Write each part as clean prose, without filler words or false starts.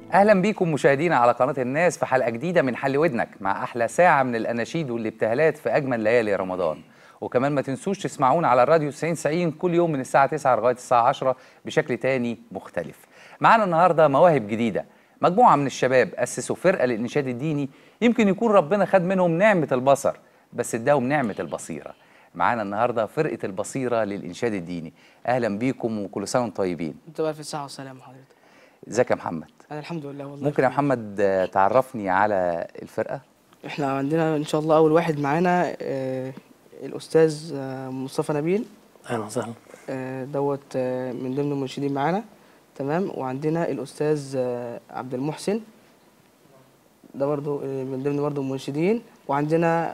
اهلا بيكم مشاهدينا على قناه الناس في حلقه جديده من حل ودنك مع احلى ساعه من الاناشيد والابتهالات في اجمل ليالي رمضان. وكمان ما تنسوش تسمعونا على الراديو 90 كل يوم من الساعه 9 لغايه الساعه 10 بشكل تاني مختلف. معانا النهارده مواهب جديده، مجموعه من الشباب اسسوا فرقه للانشاد الديني. يمكن يكون ربنا خد منهم نعمه البصر بس اداهم نعمه البصيره. معانا النهارده فرقه البصيره للانشاد الديني. اهلا بيكم وكل سنه وانتم طيبين. انت بقى في الساعة والسلامة حضرتك. ازيك يا محمد؟ انا الحمد لله والله. ممكن يا محمد تعرفني على الفرقة؟ احنا عندنا ان شاء الله اول واحد معانا الاستاذ مصطفى نبيل. اهلا وسهلا. دوت من ضمن المنشدين معانا، تمام. وعندنا الاستاذ عبد المحسن، ده برضو من ضمن برضو المنشدين. وعندنا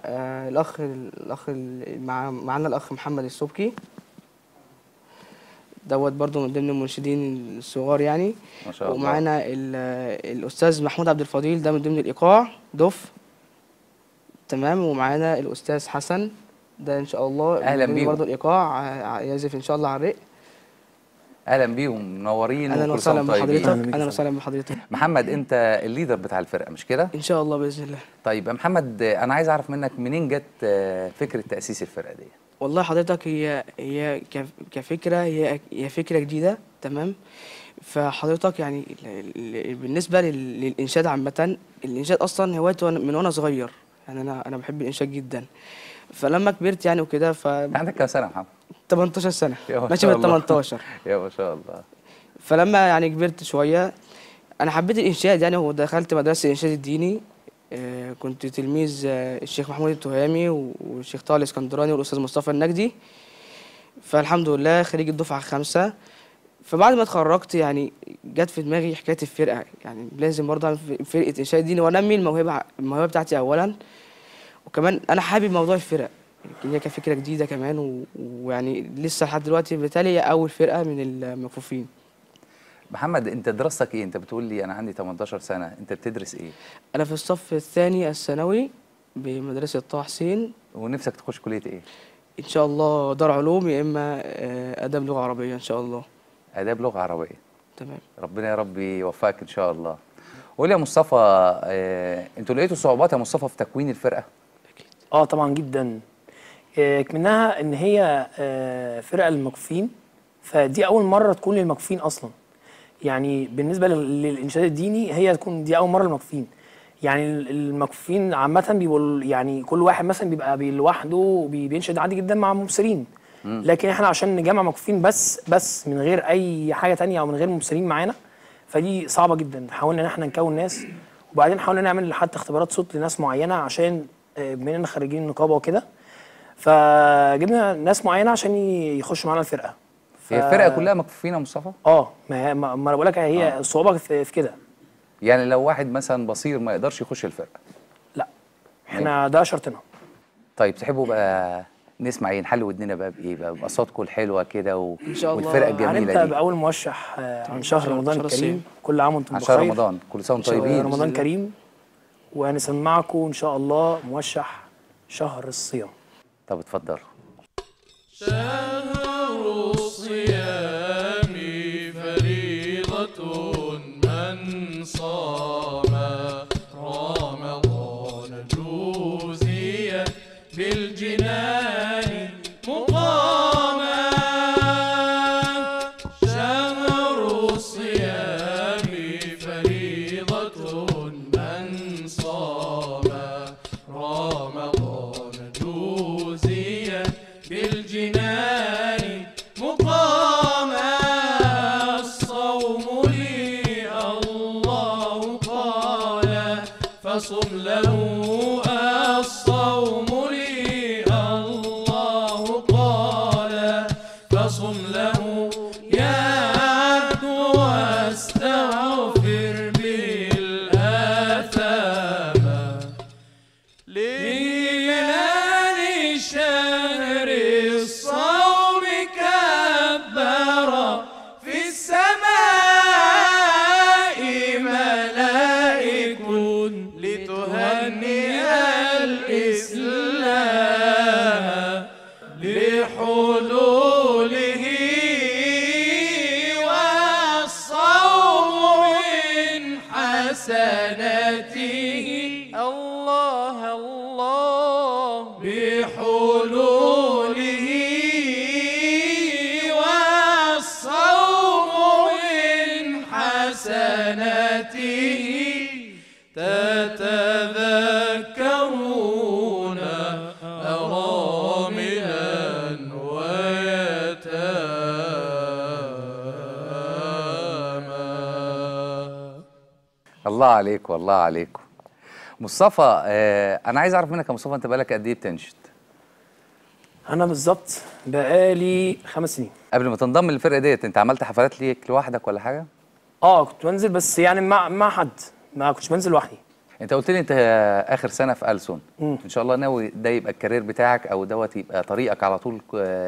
معانا الاخ محمد السبكي، دوت برضو من ضمن المنشدين الصغار يعني، ما شاء الله. ومعانا الاستاذ محمود عبد الفضيل، ده من ضمن الايقاع دف، تمام. ومعانا الاستاذ حسن، ده ان شاء الله اهلا بيهم برضو الايقاع يعزف ان شاء الله على الرق. اهلا بيهم، منورين اهلا وكل سنه وسهلا وانتم طيبين. بحضرتك. اهلا وسهلا بحضرتك. محمد انت الليدر بتاع الفرقه مش كده؟ ان شاء الله باذن الله. طيب يا محمد انا عايز اعرف منك منين جت فكره تاسيس الفرقه دي؟ والله حضرتك هي كفكره، هي فكره جديده، تمام. فحضرتك يعني بالنسبه للانشاد عامه، الانشاد اصلا هوايتي من وانا صغير، يعني انا بحب الانشاد جدا. فلما كبرت يعني وكده عندك كام سنه يا محمد؟ 18 سنه، يا ماشي من 18. يا ما شاء الله. فلما يعني كبرت شويه انا حبيت الانشاد يعني، ودخلت مدرسه الانشاد الديني. كنت تلميذ الشيخ محمود التهامي والشيخ طه الاسكندراني والاستاذ مصطفى النجدي. فالحمد لله خريج الدفعه الخامسه. فبعد ما اتخرجت يعني جت في دماغي حكايه الفرقه، يعني لازم برضه اعمل فرقه انشاد ديني وانمي الموهبه بتاعتي اولا. وكمان انا حابب موضوع الفرق، هي كفكره جديده كمان، ويعني لسه لحد دلوقتي بالتالي اول فرقه من المكفوفين. محمد انت دراستك ايه؟ انت بتقول لي انا عندي 18 سنه، انت بتدرس ايه؟ انا في الصف الثاني الثانوي بمدرسه طه حسين. ونفسك تخش كليه ايه؟ ان شاء الله دار علوم، يا اما اداب لغه عربيه ان شاء الله. اداب لغه عربيه، تمام. ربنا يا رب يوفقك ان شاء الله. قول يا مصطفى، انتوا لقيتوا صعوبات يا مصطفى في تكوين الفرقه؟ اكيد. طبعا جدا. منها ان هي فرقه للمكفوفين، فدي اول مره تكون للمكفوفين اصلا. يعني بالنسبه للانشاد الديني هي تكون دي اول مره للمكفوفين. يعني المكفوفين عامه بيبقوا يعني كل واحد مثلا بيبقى لوحده بينشد عادي جدا مع مبصرين. لكن احنا عشان نجمع مكفوفين بس من غير اي حاجه تانية او من غير مبصرين معانا، فدي صعبه جدا. حاولنا ان احنا نكون ناس، وبعدين حاولنا نعمل حتى اختبارات صوت لناس معينه عشان بما اننا خريجين النقابه وكده، فجبنا ناس معينه عشان يخشوا معانا الفرقه. هي الفرقه كلها مكفوفين يا مصطفى؟ ما انا بقول لك هي الصعوبه في كده. يعني لو واحد مثلا بصير ما يقدرش يخش الفرقه؟ لا، احنا ده شرطنا. طيب تحبوا بقى نسمع ايه؟ نحل ودننا بقى بايه بقى؟ باصواتكم الحلوه كده ان شاء الله. والفرقه الجميله دي. هنبدا باول موشح عن شهر رمضان الكريم. كل عام وانتم بخير. عن شهر رمضان، كل سنه وانتم طيبين. رمضان كريم. وهنسمعكم ان شاء الله موشح شهر الصيام. طب اتفضلوا. شهر الصيام فريضة من صام رمضان جوزي بالجنان مقاما. شهر الصيام فريضة من صام رمضان جوزي بالجنان مقاما. الصوم لي الله قال فصم له. الصوم لي الله قال فصم له. يا عبد واستغفر بالآثام لهلال شهر الصوم كبر في السماء ملائك لتهنئ الإسلام لحلوله. والصوم حسناته الله الله بحلوله والصوم من حسناته تتذكرون أراملا ويتاما. الله عليك والله عليكم. مصطفى، انا عايز اعرف منك يا مصطفى، انت بقالك قد ايه بتنشد؟ انا بالظبط بقالي 5 سنين. قبل ما تنضم للفرقه ديت انت عملت حفلات ليك لوحدك ولا حاجه؟ كنت بنزل بس يعني مع حد، ما كنتش بنزل لوحدي. انت قلت لي انت اخر سنه في ألسن. ان شاء الله ناوي ده يبقى الكارير بتاعك او دوت يبقى طريقك على طول،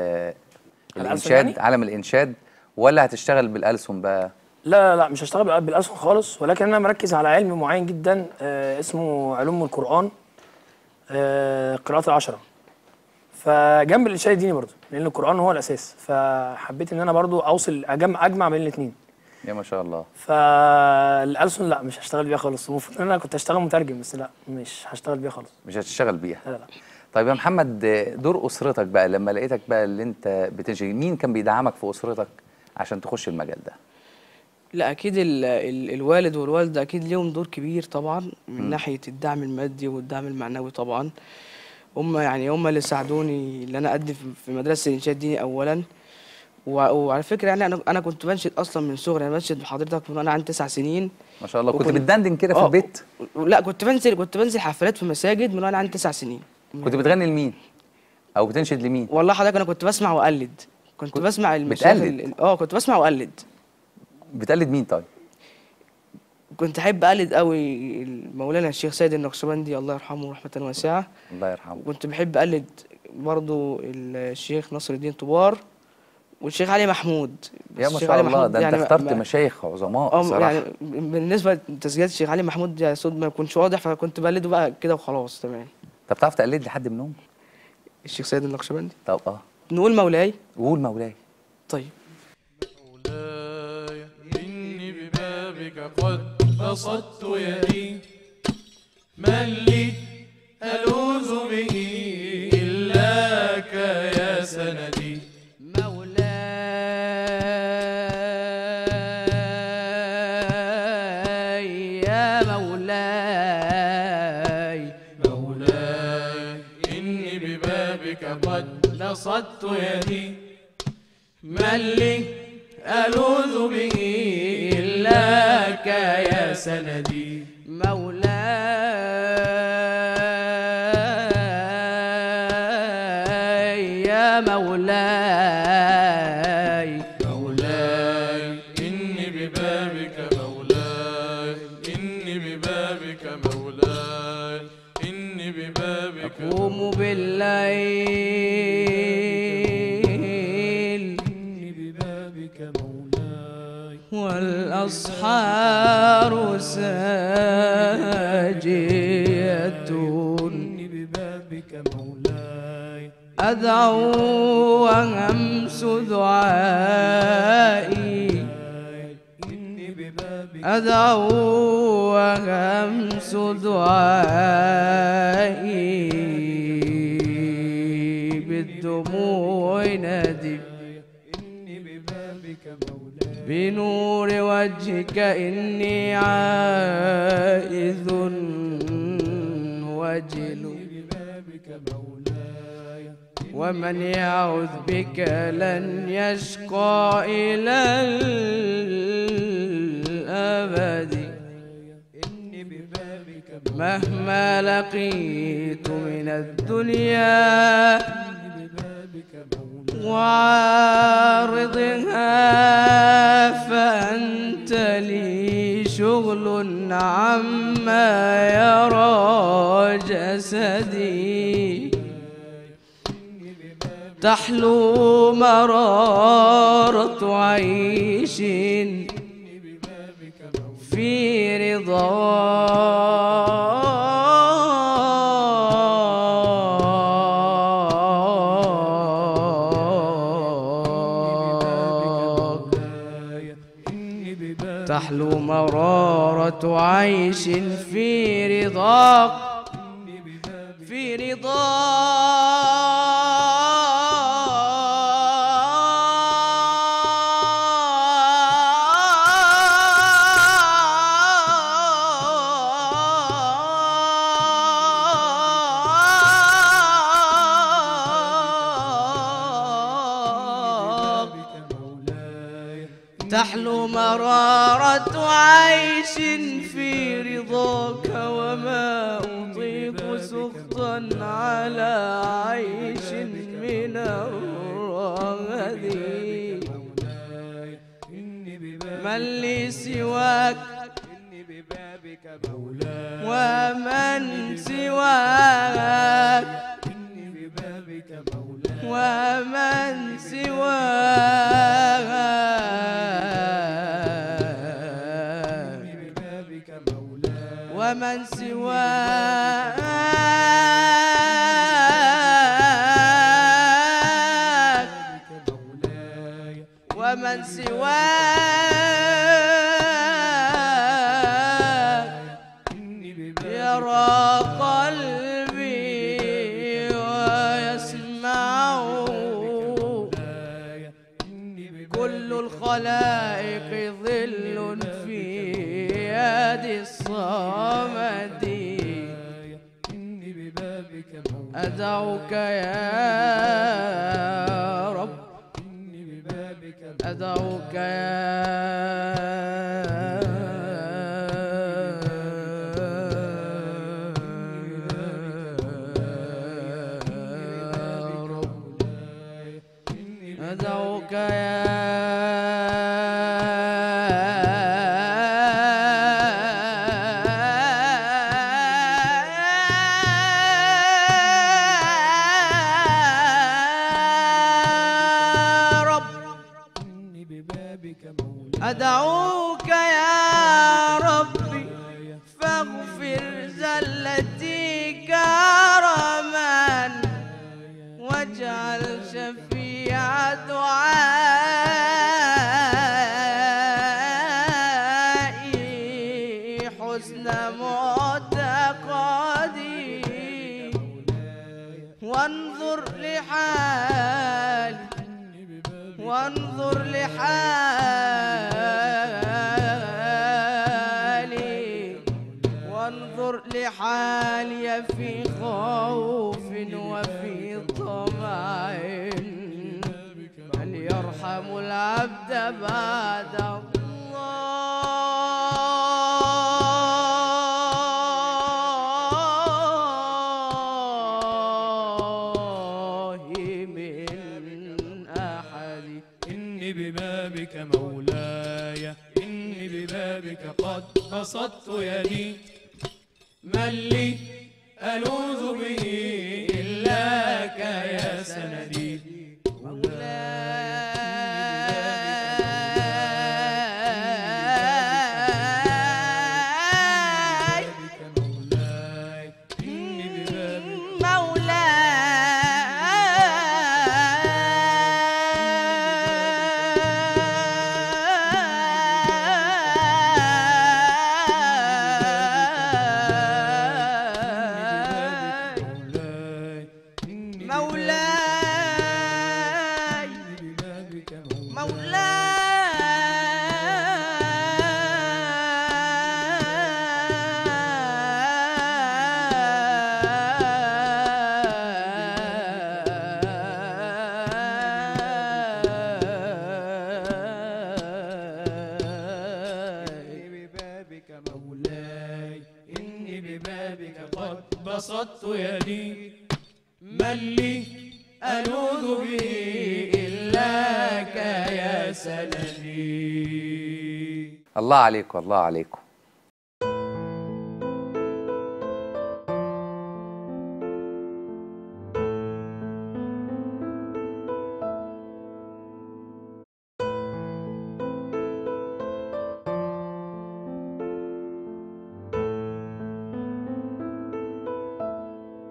الانشاد يعني؟ عالم الانشاد، ولا هتشتغل بالألسن بقى؟ لا مش هشتغل بالألسن خالص، ولكن انا مركز على علم معين جدا اسمه علوم القرآن، قراءات العشرة. فجنب الانشاد الديني برضه، لان القرآن هو الاساس، فحبيت ان انا برضه اوصل اجمع بين الاثنين. يا ما شاء الله. فالألسن لا مش هشتغل بيها خالص. المفروض ان انا كنت هشتغل مترجم، بس لا مش هشتغل بيها خالص. مش هتشتغل بيها؟ لا. طيب يا محمد، دور اسرتك بقى لما لقيتك بقى اللي انت بتنشد، مين كان بيدعمك في اسرتك عشان تخش المجال ده؟ لا اكيد الوالد والوالده اكيد ليهم دور كبير طبعا، من ناحيه الدعم المادي والدعم المعنوي طبعا. هم اللي ساعدوني ان انا اقدم في مدرسه الانشاد الديني اولا. وعلى فكره يعني انا كنت بنشد اصلا من صغري. انا بنشد بحضرتك من وانا عندي 9 سنين. ما شاء الله. كنت بتدندن كده في البيت؟ لا كنت بنزل حفلات في مساجد من وانا عندي 9 سنين. كنت بتغني لمين او بتنشد لمين؟ والله حضرتك انا كنت بسمع واقلد. كنت بسمع بتقلد؟ كنت بسمع واقلد. بتقلد مين طيب؟ كنت احب اقلد قوي مولانا الشيخ سيد النقشبندي الله يرحمه رحمه واسعه. الله يرحمه. كنت بحب اقلد برضو الشيخ نصر الدين طوبار والشيخ علي محمود. يا ما شاء الله، ده انت يعني اخترت مشايخ عظماء صراحه. يعني بالنسبه لتسجيلات الشيخ علي محمود يعني صوت ما يكونش واضح، فكنت بقلده بقى كده وخلاص. تمام. طب بتعرف تقلد لي حد منهم؟ الشيخ سيد النقشبندي. طب نقول مولاي. قول مولاي. طيب. مولاي إني ببابك قد بسطت يدي، من لي ألوذ به إلاك يا سندي. مولاي يا مولاي. مولاي إني ببابك قد بسطت يدي، من لي ألوذ به إلاك يا سندي. مولاي يا مولاي. مولاي إني ببابك مولاي، إني ببابك مولاي، إني ببابك أقوم بالليل إني ببابك مولاي، والأسحار ساجية، إني ببابك مولاي، أدعو وهمس دعائي، إني ببابك أدعو وهمس دعائي، بالدموع نادي، إني ببابك مولاي، بنور وجهك إني عائذ وجل، ببابك مولاي، ومن يعوذ بك لن يشقى إلى الأبد، إني ببابك مهما لقيت من الدنيا وعارضها، فأنت لي شغل عما يرى جسدي، تحلو مرارة عيش في رضاك. إني ببابك تحلو مرارة عيش في رضاك في تحلو مرارة عيش في رضاك وما أطيق سخطا على عيش من الرغد من لي سواك ومن سواك ومن سواك ومن سواك ومن سواك يرى قلبي ويسمع كل الخلائق ظل في يد الصمد أدعوك يا رب أدعوك يا رب أدعوك أدعوك يا ربي فاغفر زلتي كرما واجعل شفيع دعائي حسن معتقدي وانظر لحالي وانظر لحالي وانظر لحالي في خوف وفي طمع هل يرحم العبد بعد الله من أحد إني ببابك مولاي إني ببابك قد بسطت يدي من لي ألوذ به إلاك يا سندي بسطت يدي من لي ألوذ به إلاك يا سندي. الله عليكم الله عليكم.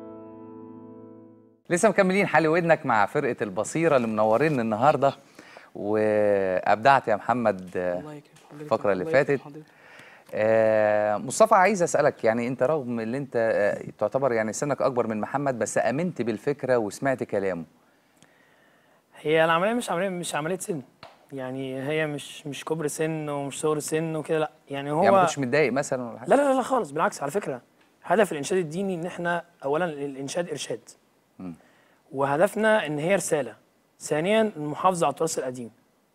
لسه مكملين حل ودنك مع فرقة البصيرة اللي منورين النهاردة، وابدعت يا محمد الله يكرمك. الفقرة اللي الله يكرم فاتت. حضرتك. مصطفى، عايز اسالك، يعني انت رغم اللي انت تعتبر يعني سنك اكبر من محمد، بس امنت بالفكره وسمعت كلامه. هي العمليه مش عمليه سن، يعني هي مش كبر سن ومش صغر سن وكده، لا يعني هو يعني ما كنتش متضايق مثلا ولا حاجه؟ لا خالص، بالعكس. على فكره هدف الانشاد الديني ان احنا اولا الانشاد ارشاد، وهدفنا ان هي رساله. ثانيا المحافظه على التراث القديم.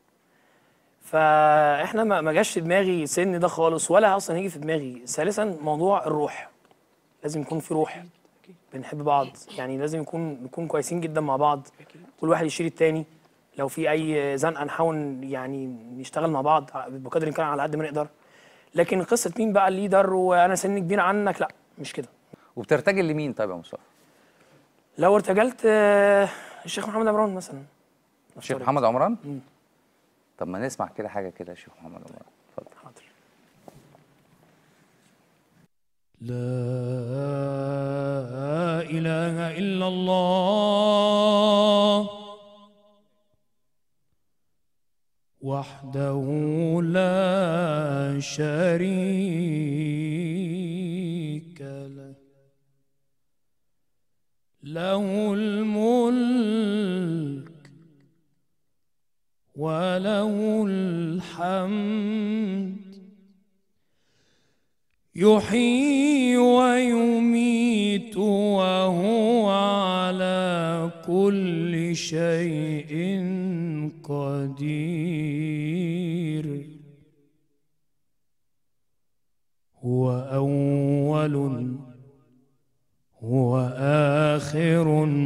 فاحنا ما جاش في دماغي سن ده خالص، ولا اصلا هيجي في دماغي. ثالثا موضوع الروح، لازم يكون في روح، بنحب بعض، يعني لازم نكون كويسين جدا مع بعض، كل واحد يشيل التاني. لو في اي زنقه نحاول يعني نشتغل مع بعض بقدر الامكان على قد ما نقدر. لكن قصه مين بقى الليدر وانا سن كبير عنك، لا مش كده. وبترتجل لمين طيب يا مصطفى؟ لو ارتجلت الشيخ محمد عمران مثلا. الشيخ محمد عمران؟ طب ما نسمع كده حاجه كده يا شيخ محمد عمران، اتفضل. حاضر. لا إله إلا الله وحده لا شريك له، له الملك وله الحمد، يحيي ويميت وهو على كل شيء قدير. هو أول هو آخر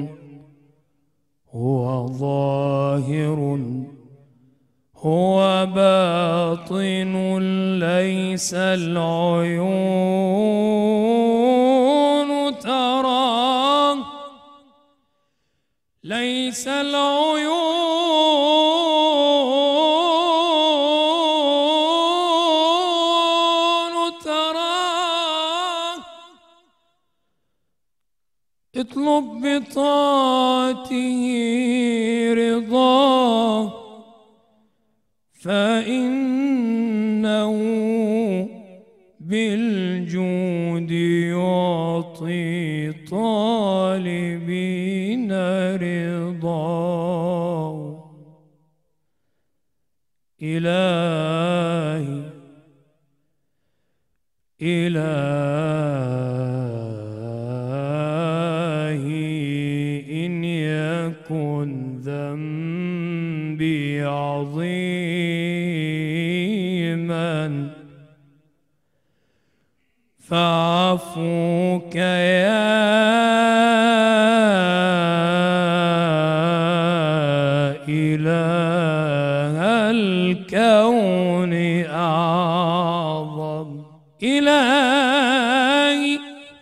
هو ظاهر هو باطن، ليس العيون تراه، ليس العيون تراه. اطلب بطاعته رضاه، فإنه بالجود يعطي طالبين رضاه. إلهي إلهي إن يكن ذنبي عظيما فعفوك يا إله الكون أعظم. إلهي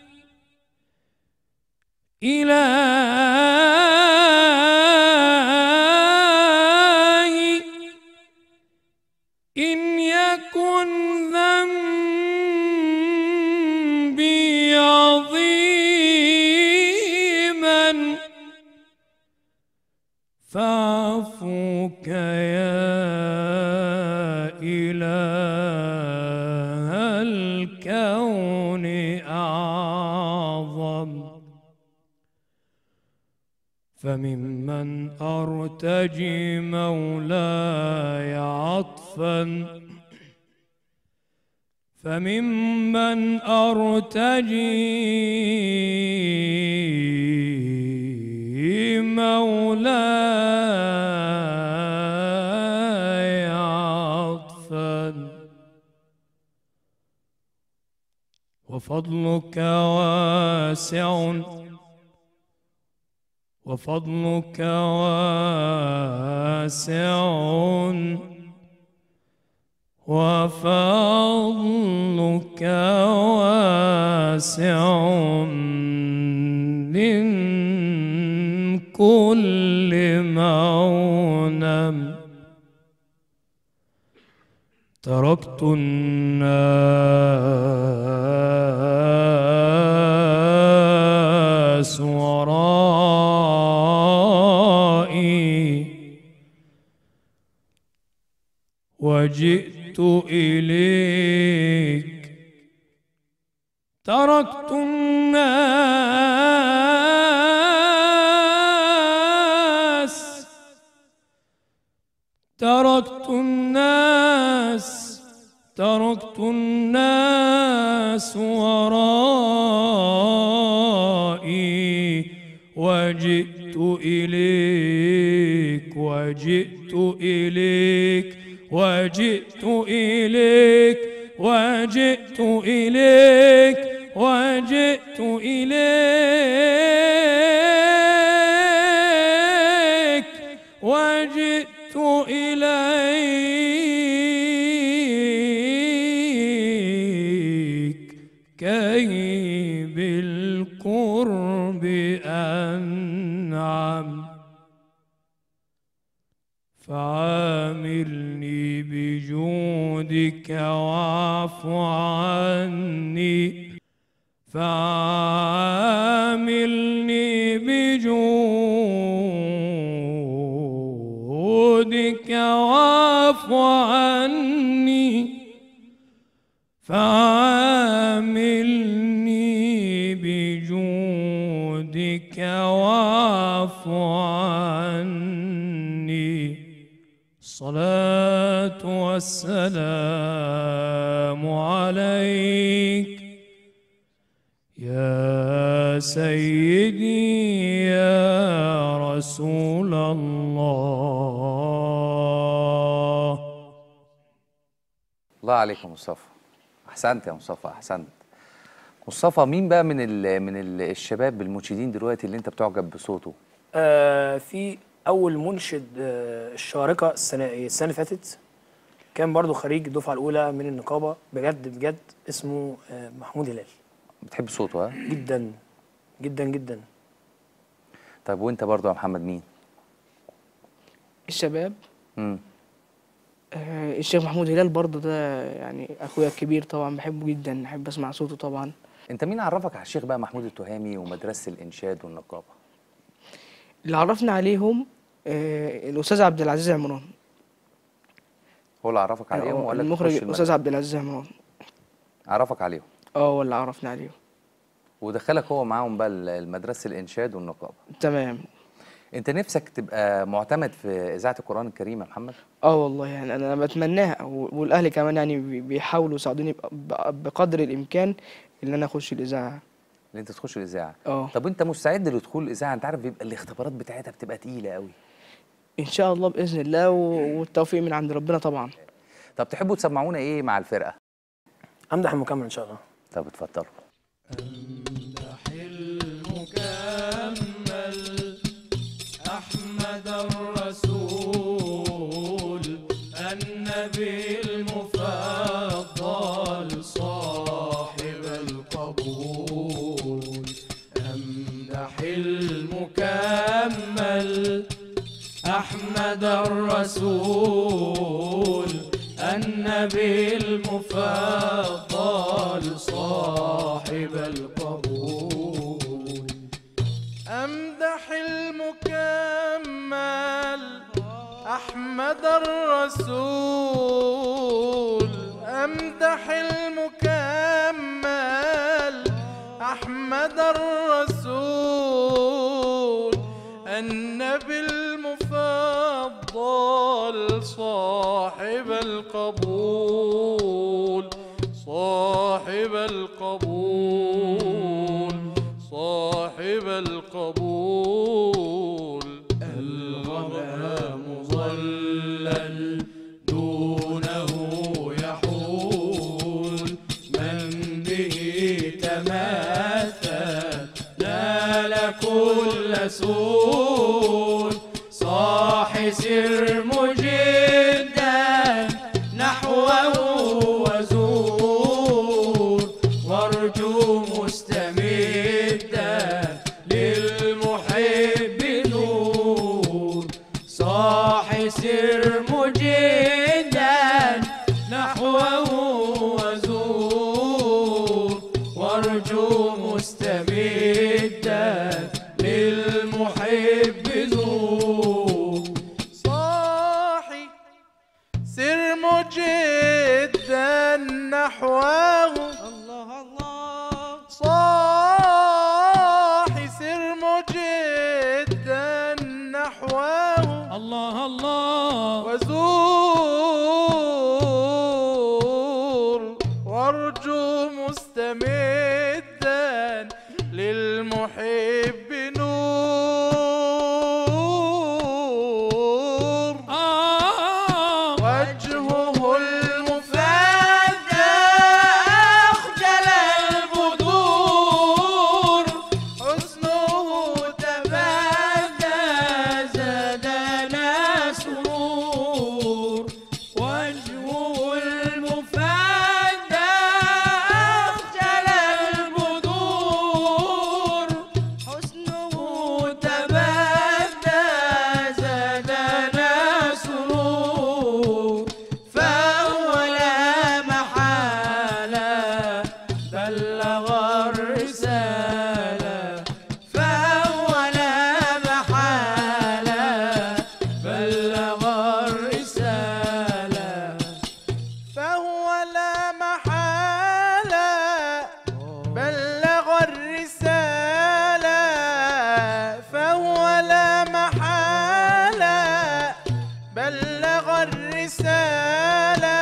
إلهي إن يكن ذنبي عظيما فاعفوك يا إله الكون أعظم. فممن أرتجي مولاي عطفا، فممن أرتجي مولاي عطفا، وفضلك واسع وفضلك واسع وفضلك واسع من كل مغنم. تركت الناس ورائي وجئت إليك. تركت الناس تركت الناس تركت الناس ورائي وجئت إليك. وجئت إليك وجئت إليك وجئت إليك وجئت إليك وجئت إليك كي بالقرب أنعم. فعاملني بجودك واعف عني. فعاملني بجودك واعف عني. فعاملني بجودك واعف عني. الصلاة والسلام عليك يا سيدي يا رسول الله. الله عليك يا مصطفى، احسنت يا مصطفى، احسنت. مصطفى، مين بقى من الشباب المنشدين دلوقتي اللي انت بتعجب بصوته؟ في اول منشد الشارقه السنه اللي فاتت، كان برضو خريج الدفعه الاولى من النقابه، بجد بجد اسمه محمود هلال. بتحب صوته؟ ها؟ جدا جدا جدا. طيب وانت برضو يا محمد مين؟ الشباب الشيخ محمود هلال برضه، ده يعني اخويا الكبير طبعا، بحبه جدا، بحب اسمع صوته طبعا. انت مين عرفك على الشيخ بقى محمود التهامي ومدرسه الانشاد والنقابه؟ اللي عرفنا عليهم الاستاذ عبد العزيز عمران. هو اللي عرفك عليهم ولا المخرج الاستاذ عبد العزيز عمران عرفك عليهم؟ هو اللي عرفنا عليهم ودخلك هو معاهم بقى المدرسه الانشاد والنقابه. تمام. انت نفسك تبقى معتمد في اذاعه القران الكريم يا محمد؟ والله يعني انا بتمناها، والاهل كمان يعني بيحاولوا يساعدوني بقدر الامكان ان انا اخش الاذاعه. اللي انت تخش الاذاعه؟ اه. طب انت مستعد لدخول الاذاعه؟ انت عارف بيبقى الاختبارات بتاعتها بتبقى تقيله قوي. ان شاء الله باذن الله، والتوفيق من عند ربنا طبعا. طب تحبوا تسمعونا ايه مع الفرقه؟ امدح المكمل ان شاء الله. طب اتفضلوا. امدح المكمل احمد الرسول النبي المفضل صاحب القبول. امدح المكمل احمد الرسول النبي المفضل صاحب القبول. أمدح المكمل أحمد الرسول. أمدح المكمل أحمد الرسول النبي المفضل صاحب القبول. صاحب القبول صاحب القبول. الغمام مظلل دونه يحول من به تماثل نال كل سول. صاح سر مجدا نحوه وزور وارجو مستمدا للمحب نور. صاح سر مجدا نحوه وزور وارجو مستمدا للمحب نور. صاحي سر مجدا جدا نحوه الله الله صاحي سر مجدا نحوه الله الله وزور وارجو مستمدا للمحب نور وجهه المفدى أخجل البدور حسنه تبدى زادنا سرور وجهه المفدى أخجل البدور حسنه تبدى زادنا سرور فهو لا محالة بلغ الرسالة فهو لا محالة بلغ الرسالة فهو لا محالة بلغ الرسالة فهو لا محالة بلغ الرسالة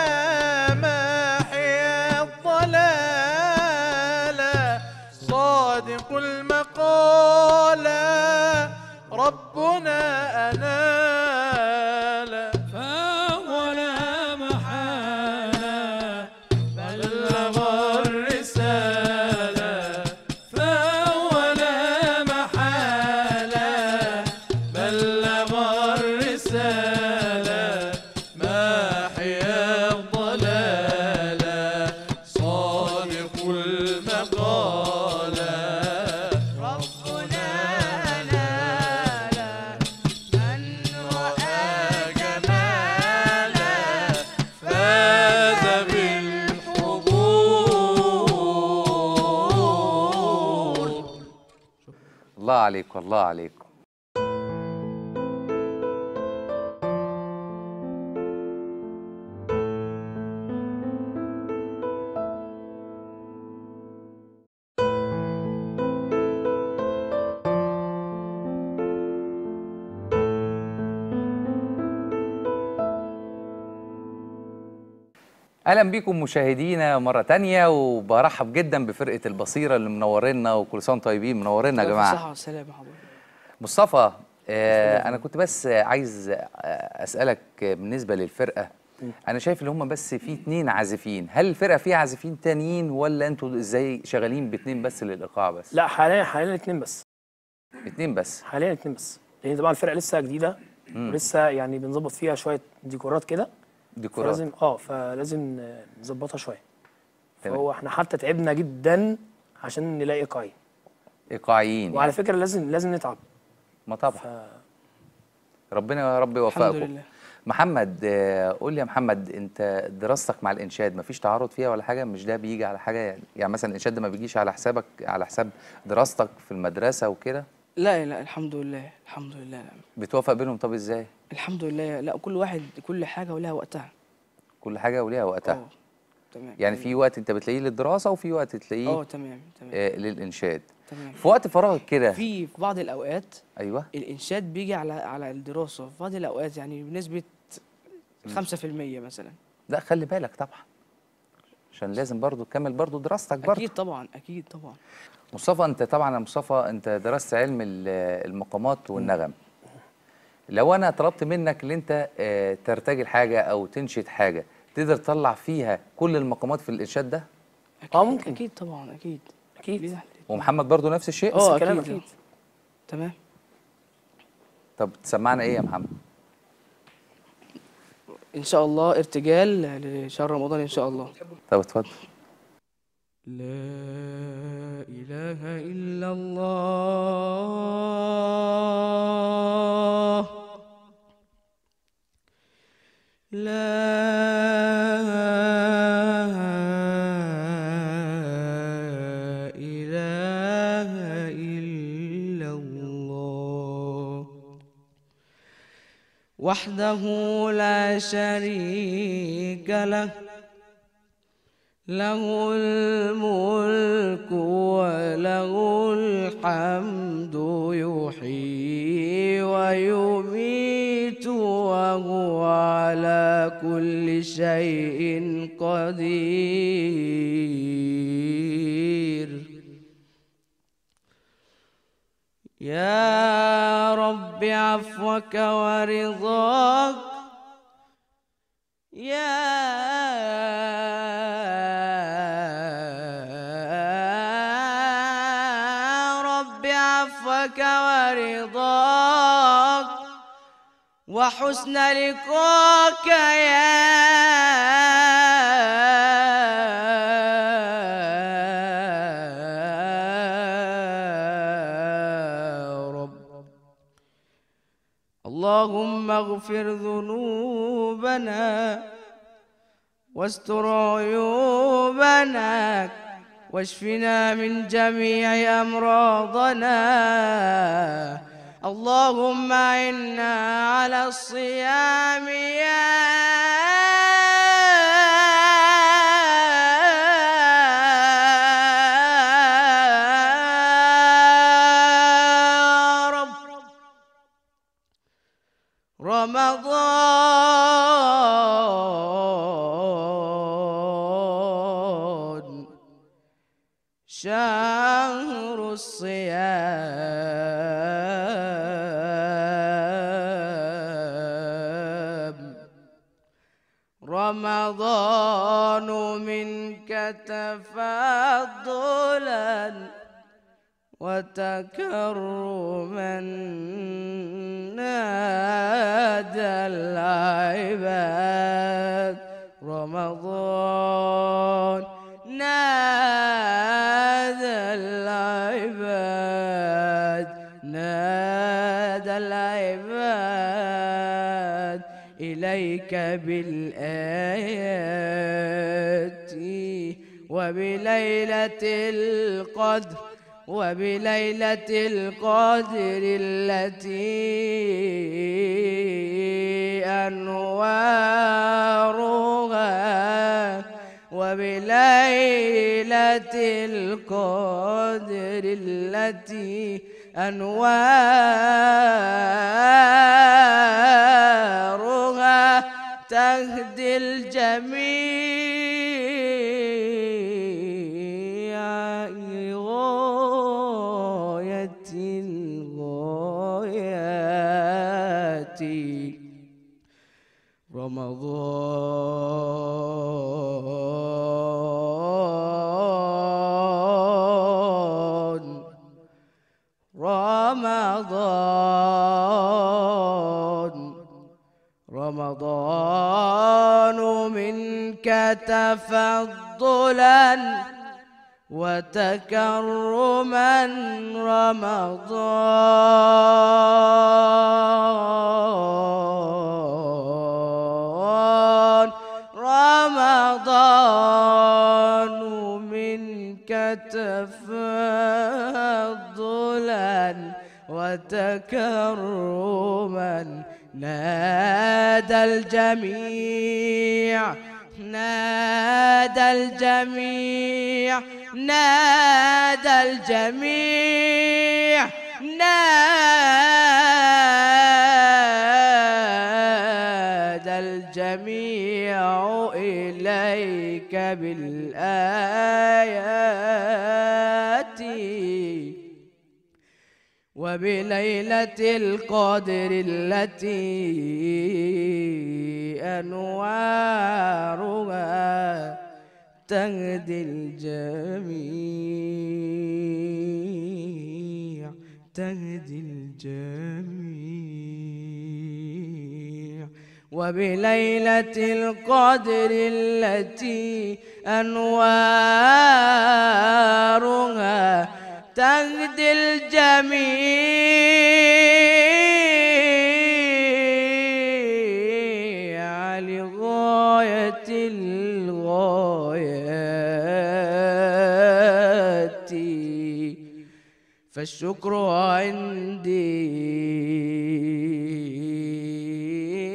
ماحي الضلالة صادق المقالة ربنا أنال فهو لا محالة بلغ الرسالة فهو لا محالة بلغ الرسالة ماحي الضلالة صادق المقالة ربنا نال من رأى جمالا فاز بالحضور. الله عليكم الله عليكم. اهلا بيكم مشاهدينا مره تانية، وبرحب جدا بفرقه البصيره اللي منورينا، وكل سنه وانتم طيبين. منورينا يا جماعه. صحة والسلام يا حضرتك. مصطفى، انا كنت بس عايز اسالك بالنسبه للفرقه. انا شايف ان هم بس في 2 عازفين، هل الفرقه فيها عازفين تانيين ولا انتوا ازاي شغالين ب2 بس للايقاع بس؟ لا، حاليا 2 بس. 2 بس. حاليا 2 بس، لان طبعا الفرقه لسه جديده ولسه يعني بنظبط فيها شويه ديكورات كده. ديكورات. فلازم نظبطها شويه. تمام. فهو احنا حتى تعبنا جدا عشان نلاقي ايقاعي. ايقاعيين وعلى فكره لازم نتعب. ما طبعا. ربنا يا رب يوفقكم. الحمد لله. محمد، قول لي يا محمد، انت دراستك مع الانشاد مفيش تعارض فيها ولا حاجه؟ مش ده بيجي على حاجه يعني مثلا الانشاد ده ما بيجيش على حسابك، على حساب دراستك في المدرسه وكده؟ لا لا، الحمد لله الحمد لله. لا. بتوافق بينهم؟ طب ازاي؟ الحمد لله. لا، كل واحد كل حاجة ولها وقتها. كل حاجه وليها وقتها. تمام. يعني في وقت انت بتلاقيه للدراسه وفي وقت تلاقيه تمام تمام. للانشاد. تمام. في وقت فراغك كده. في بعض الأوقات ايوه. الإنشاد بيجي على الدراسة، في بعض الأوقات يعني بنسبة 5% مثلا. لا خلي بالك طبعا، عشان لازم برضو تكمل برضو دراستك برضو. أكيد طبعا أكيد طبعا. مصطفى، انت طبعا يا مصطفى انت درست علم المقامات والنغم. لو انا طلبت منك ان انت ترتجل حاجه او تنشد حاجه، تقدر تطلع فيها كل المقامات في الانشاد ده؟ ممكن. أكيد طبعا أكيد. اكيد. ومحمد برضو نفس الشيء؟ نفس الكلام أكيد. اكيد. تمام. طب تسمعنا ايه يا محمد؟ إن شاء الله ارتجال لشهر رمضان إن شاء الله. طب اتفضل. لا إله إلا الله، لا إله إلا الله وحده لا شريك له، له الملك وله الحمد، يحيي ويميت وهو على كل شيء قدير. يا رب عفوك ورضاك، يا رب عفوك ورضاك وحسن لقاك يا اللهم اغفر ذنوبنا واستر عيوبنا واشفنا من جميع أمراضنا. اللهم إنا على الصيام يا رمضان شهر الصيام، رمضان منك تفضلا وتكرما نادى العباد. رمضان نادى العباد، نادى العباد إليك بالآيات وبليلة القدر، وبليلة القدر التي أنوارها، وبليلة القدر التي أنوارها تهدي الجميع لغاية الغايات. رمضان رمضان رمضان منك تفضلا وتكرما، رمضان رمضان منك تفضلا وتكرما نادى الجميع، نادى الجميع، نادى الجميع، نادى الجميع إليك بالآيات وبليلة القدر التي أنوارها تهدي الجميع، تهدي الجميع وبليلة القدر التي أنوارها تهدي الجميع لغاية الغايات. فالشكر عندي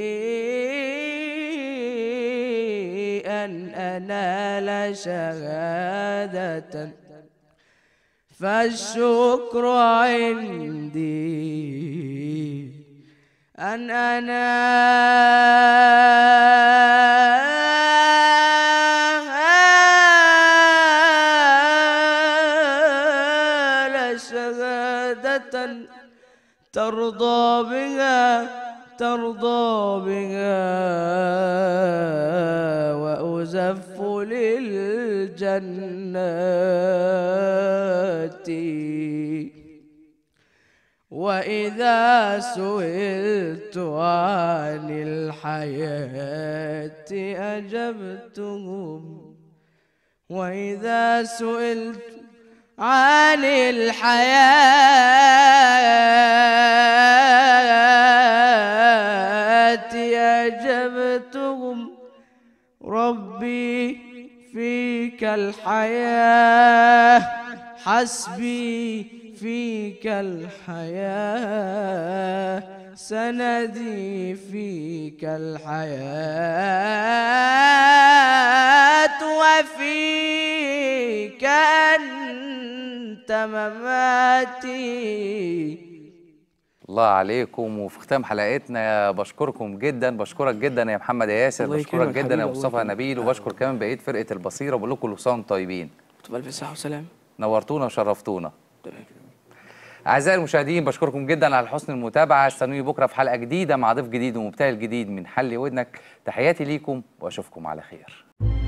أن أنال شهادة فالشكر عندي أن أنال شهادة ترضى بها وأزف للجنات وإذا سئلت عن الحياة أجبتهم وإذا سئلت عن الحياة أجبتهم ربي فيك الحياة حسبي فيك الحياة سندي فيك الحياة وفيك أنت مماتي. الله عليكم. وفي ختام حلقتنا بشكركم جدا، بشكرك جدا يا محمد ياسر، الله بشكرك يكرمك جدا يا حبيبي، مصطفى الله نبيل، وبشكر كمان بقيه فرقه البصيره وبقول لكم كل سنه وانتم طيبين. تبقى ألف صحة وسلام. نورتونا وشرفتونا. أعزائي المشاهدين بشكركم جدا على حسن المتابعة، استنوني بكرة في حلقة جديدة مع ضيف جديد ومبتهل جديد من حل ودنك. تحياتي ليكم وأشوفكم على خير.